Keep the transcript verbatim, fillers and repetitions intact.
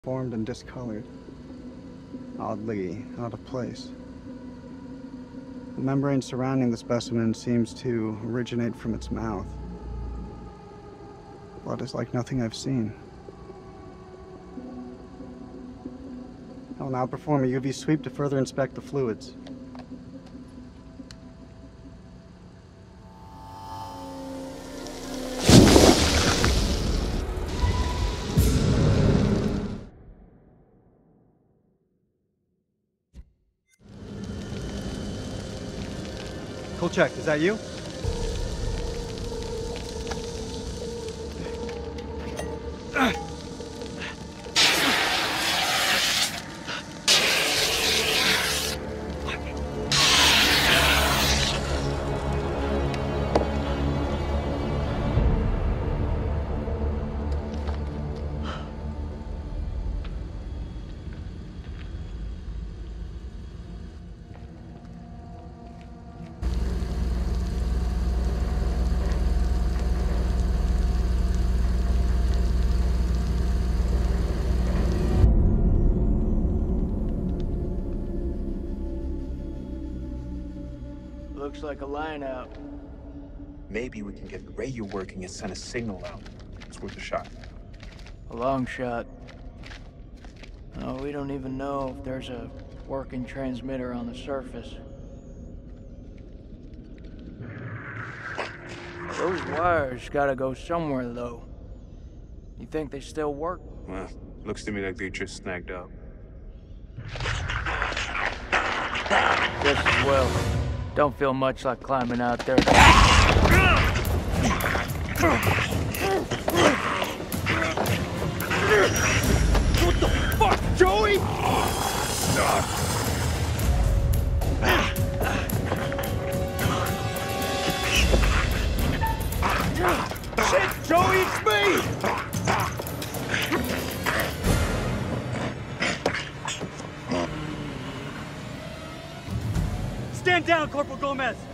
Formed and discolored. Oddly out of place. The membrane surrounding the specimen seems to originate from its mouth. Blood is like nothing I've seen. I will now perform a U V sweep to further inspect the fluids. Kolchak, is that you? Looks like a line out. Maybe we can get the radio working and send a signal out. It's worth a shot. A long shot. No, we don't even know if there's a working transmitter on the surface. Those wires gotta go somewhere, though. You think they still work? Well, looks to me like they just snagged up. Just as well. Don't feel much like climbing out there. What the fuck, Joey? Shit, Joey, it's me! Stand down, Corporal Gomez!